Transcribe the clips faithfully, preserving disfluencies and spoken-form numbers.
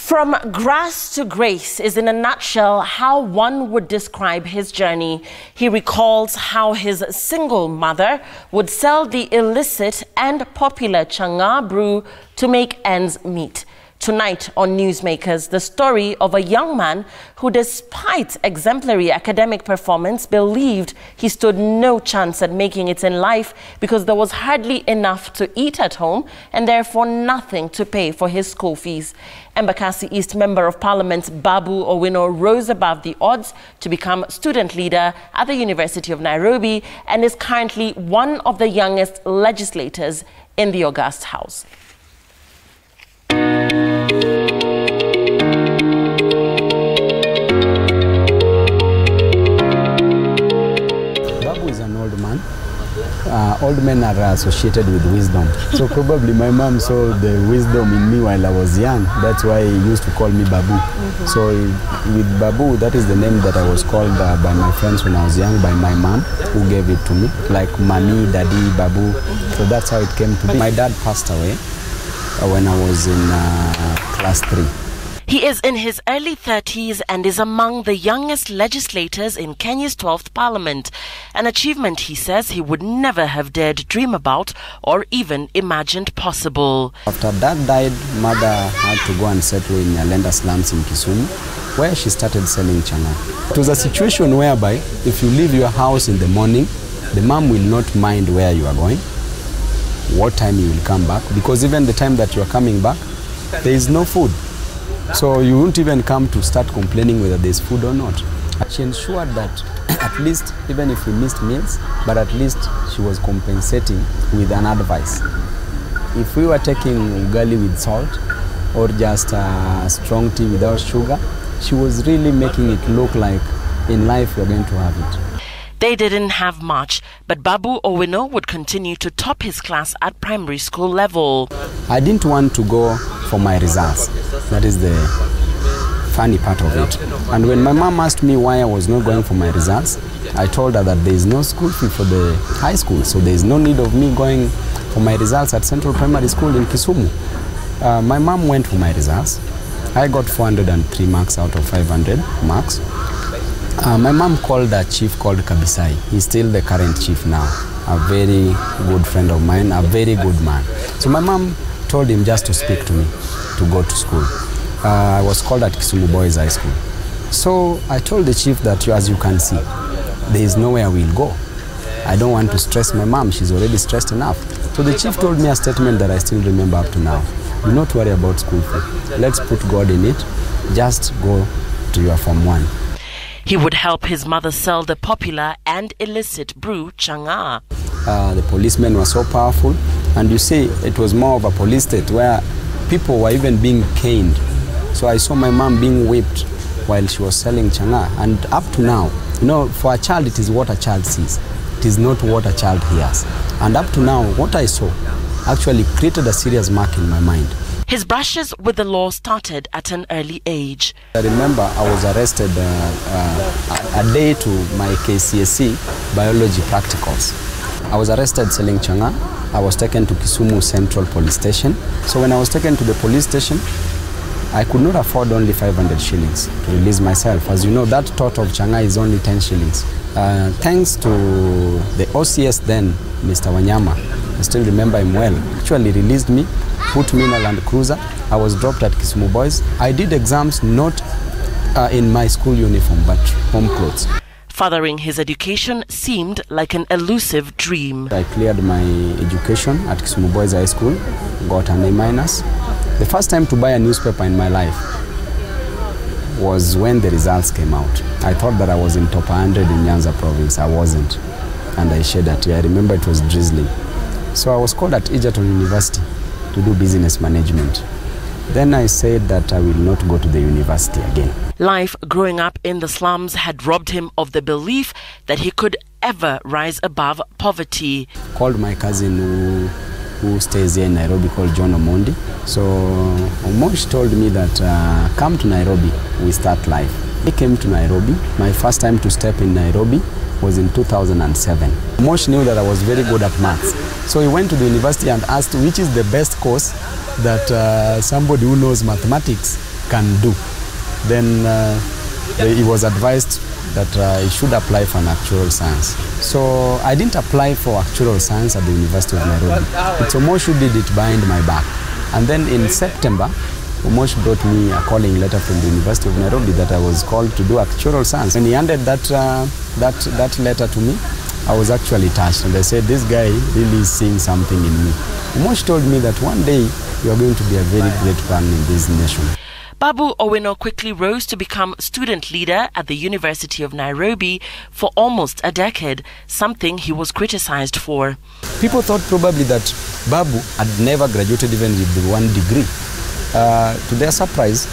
From grass to grace is in a nutshell how one would describe his journey. He recalls how his single mother would sell the illicit and popular Chang'aa brew to make ends meet. Tonight on Newsmakers, the story of a young man who, despite exemplary academic performance, believed he stood no chance at making it in life because there was hardly enough to eat at home and therefore nothing to pay for his school fees. Embakasi East Member of Parliament Babu Owino rose above the odds to become student leader at the University of Nairobi and is currently one of the youngest legislators in the August House. Uh, old men are associated with wisdom. So probably my mom saw the wisdom in me while I was young. That's why he used to call me Babu. Mm-hmm. So with Babu, that is the name that I was called uh, by my friends when I was young, by my mom, who gave it to me. Like Mami, Daddy, Babu. Mm-hmm. So that's how it came to be. My dad passed away uh, when I was in uh, class three. He is in his early thirties and is among the youngest legislators in Kenya's twelfth Parliament, an achievement he says he would never have dared dream about or even imagined possible. After dad died, mother had to go and settle in Nyalenda slums in Kisumu, where she started selling Chang'aa. It was a situation whereby if you leave your house in the morning, the mom will not mind where you are going, what time you will come back, because even the time that you are coming back, there is no food. So you won't even come to start complaining whether there's food or not. She ensured that at least, even if we missed meals, but at least she was compensating with an advice. If we were taking ugali with salt or just uh, strong tea without sugar, she was really making it look like in life you're going to have it. They didn't have much, but Babu Owino would continue to top his class at primary school level. I didn't want to go for my results. That is the funny part of it. And when my mom asked me why I was not going for my results, I told her that there is no school fee for the high school, so there is no need of me going for my results at Central Primary School in Kisumu. Uh, my mom went for my results. I got four hundred three marks out of five hundred marks. Uh, my mom called a chief called Kabisai. He's still the current chief now. A very good friend of mine, a very good man. So my mom told him just to speak to me, to go to school. Uh, I was called at Kisumu Boys High School. So I told the chief that, as you can see, there is nowhere we'll go. I don't want to stress my mom. She's already stressed enough. So the chief told me a statement that I still remember up to now. Do not worry about school fee. Let's put God in it. Just go to your Form one. He would help his mother sell the popular and illicit brew Chang'aa. Uh, the policemen were so powerful, and you see, it was more of a police state where people were even being caned. So I saw my mom being whipped while she was selling Chang'aa, and up to now, you know, for a child, it is what a child sees. It is not what a child hears. And up to now, what I saw actually created a serious mark in my mind. His brushes with the law started at an early age. I remember I was arrested uh, uh, a day to my K C S E biology practicals. I was arrested selling Chang'aa. I was taken to Kisumu Central Police Station. So when I was taken to the police station, I could not afford only five hundred shillings to release myself. As you know, that tot of Chang'aa is only ten shillings. Uh, thanks to the O C S then, Mister Wanyama, I still remember him well, actually released me, put me in a Land Cruiser. I was dropped at Kisumu Boys. I did exams not uh, in my school uniform, but home clothes. Furthering his education seemed like an elusive dream. I cleared my education at Kisumu Boys High School, got an A minus. The first time to buy a newspaper in my life was when the results came out. I thought that I was in top one hundred in Nyanza province. I wasn't. And I shared that. I remember it was drizzling. So I was called at Egerton University to do business management. Then I said that I will not go to the university again. Life growing up in the slums had robbed him of the belief that he could ever rise above poverty. Called my cousin who, who stays here in Nairobi called John Omondi. So Omosh told me that uh, come to Nairobi, we start life. He came to Nairobi. My first time to step in Nairobi was in two thousand seven. Omosh knew that I was very good at maths. So he went to the university and asked which is the best course that uh, somebody who knows mathematics can do. Then uh, he was advised that uh, he should apply for an actuarial science. So I didn't apply for actuarial science at the University of Nairobi. It's Omosh who did it behind my back. And then in September, Omosh brought me a calling letter from the University of Nairobi that I was called to do actuarial science. When he handed that, uh, that, that letter to me, I was actually touched. And I said, this guy really is seeing something in me. Omosh told me that one day you are going to be a very great man in this nation. Babu Owino quickly rose to become student leader at the University of Nairobi for almost a decade, something he was criticized for. People thought probably that Babu had never graduated even with the one degree. Uh, to their surprise,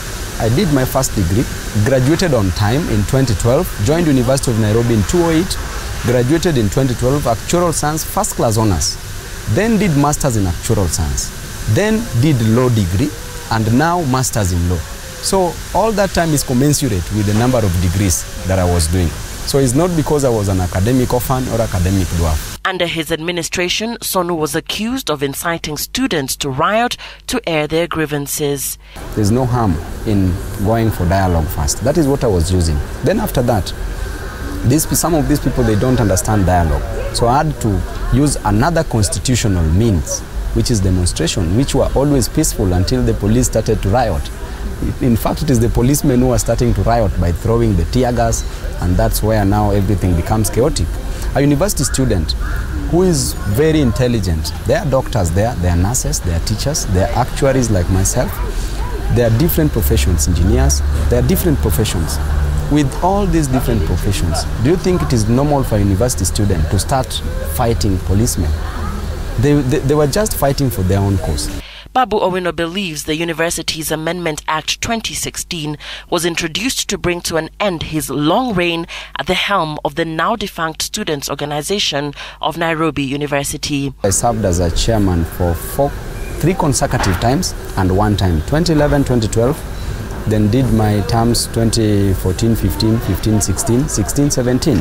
I did my first degree, graduated on time in twenty twelve, joined University of Nairobi in two thousand eight, graduated in twenty twelve, actuarial science, first class honors, then did masters in actuarial science, then did law degree, and now masters in law. So all that time is commensurate with the number of degrees that I was doing. So it's not because I was an academic orphan or academic dwarf. Under his administration, Sonu was accused of inciting students to riot to air their grievances. There's no harm in going for dialogue first. That is what I was using. Then after that, these, some of these people, they don't understand dialogue. So I had to use another constitutional means, which is demonstration, which were always peaceful until the police started to riot. In fact, it is the policemen who are starting to riot by throwing the tear gas, and that's where now everything becomes chaotic. A university student who is very intelligent, there are doctors there, there are nurses, there are teachers, there are actuaries like myself, there are different professions, engineers, there are different professions. With all these different professions, do you think it is normal for a university student to start fighting policemen? They, they, they were just fighting for their own cause. Babu Owino believes the university's Amendment Act twenty sixteen was introduced to bring to an end his long reign at the helm of the now-defunct Students' Organization of Nairobi University. I served as a chairman for four, three consecutive times and one time, twenty eleven, twenty twelve, then did my terms twenty fourteen, fifteen, fifteen, sixteen, sixteen, seventeen.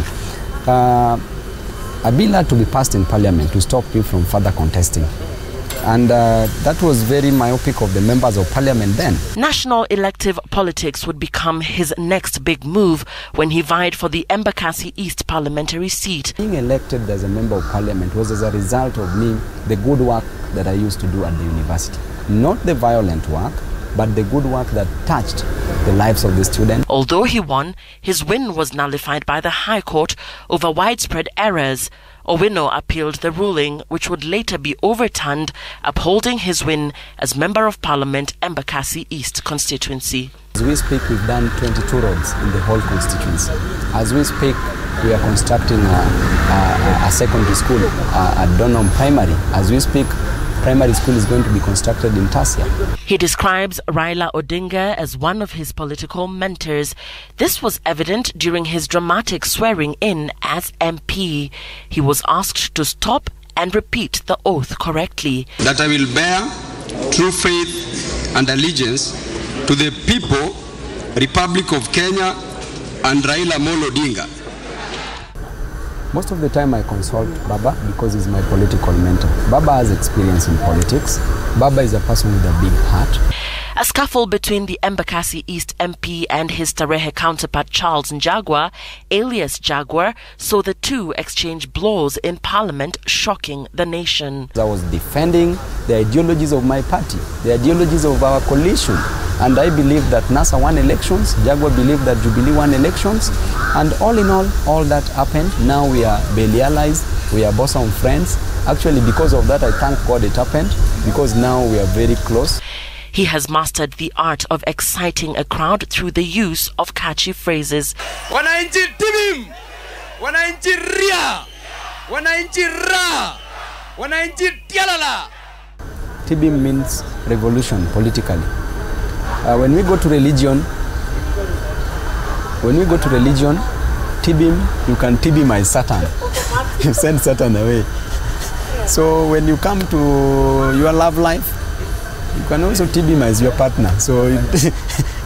Uh, a bill had to be passed in Parliament to stop me from further contesting. And uh, that was very myopic of the members of Parliament then. National elective politics would become his next big move when he vied for the Embakasi East parliamentary seat. Being elected as a member of Parliament was as a result of me, the good work that I used to do at the university. Not the violent work, but the good work that touched the lives of the students. Although he won, his win was nullified by the High Court over widespread errors. Owino appealed the ruling, which would later be overturned, upholding his win as Member of Parliament, Embakasi East constituency. As we speak, we've done twenty-two roads in the whole constituency. As we speak, we are constructing a, a, a secondary school uh, at Donholm Primary. As we speak, primary school is going to be constructed in Tasia. He describes Raila Odinga as one of his political mentors. This was evident during his dramatic swearing in as M P. He was asked to stop and repeat the oath correctly. That I will bear true faith and allegiance to the people, Republic of Kenya, and Raila Amolo Odinga. Most of the time I consult Baba because he's my political mentor. Baba has experience in politics. Baba is a person with a big heart. A scuffle between the Embakasi East M P and his Starehe counterpart Charles Njagwa, alias Jaguar, saw the two exchange blows in Parliament, shocking the nation. I was defending the ideologies of my party, the ideologies of our coalition. And I believe that NASA won elections, Jaguar believed that Jubilee won elections, and all in all, all that happened. Now we are barely allies, we are bosom friends. Actually, because of that, I thank God it happened, because now we are very close. He has mastered the art of exciting a crowd through the use of catchy phrases. Wananchi tibim, wananchi ria, wananchi ra, wananchi tialala. Tibim means revolution politically. Uh, when we go to religion, when we go to religion, Tibim, you can Tibimize Satan. You send Satan away. So when you come to your love life, you can also Tibimize your partner. So it,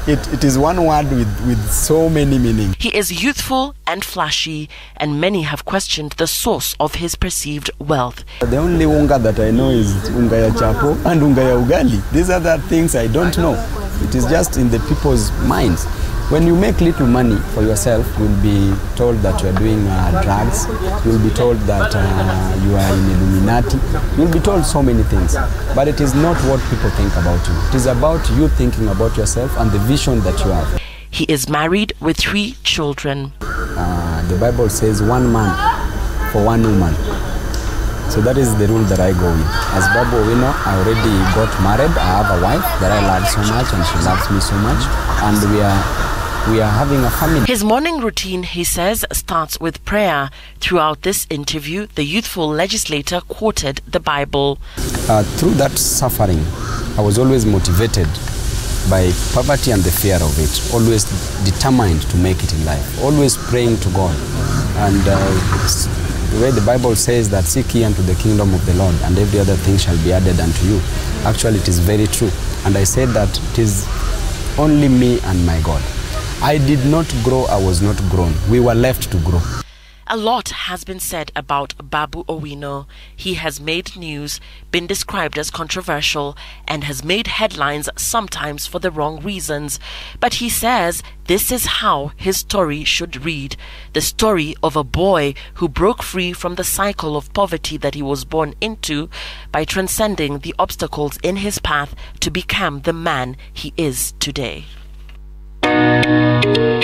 it, it is one word with, with so many meanings. He is youthful and flashy, and many have questioned the source of his perceived wealth. The only unga that I know is unga ya chapo and unga ya ugali. These are the things I don't know. It is just in the people's minds. When you make little money for yourself, you'll be told that you are doing uh, drugs. You'll be told that uh, you are in Illuminati. You'll be told so many things. But it is not what people think about you. It is about you thinking about yourself and the vision that you have. He is married with three children. Uh, the Bible says one man for one woman. So that is the rule that I go with. As Babu Owino, I already got married. I have a wife that I love so much and she loves me so much. And we are we are having a family. His morning routine, he says, starts with prayer. Throughout this interview, the youthful legislator quoted the Bible. Uh, through that suffering, I was always motivated by poverty and the fear of it. Always determined to make it in life. Always praying to God. And uh, the way the Bible says that seek ye unto the kingdom of the Lord and every other thing shall be added unto you. Actually, it is very true. And I said that it is only me and my God. I did not grow, I was not grown. We were left to grow. A lot has been said about Babu Owino. He has made news, been described as controversial, and has made headlines sometimes for the wrong reasons. But he says this is how his story should read. The story of a boy who broke free from the cycle of poverty that he was born into by transcending the obstacles in his path to become the man he is today. Thank you.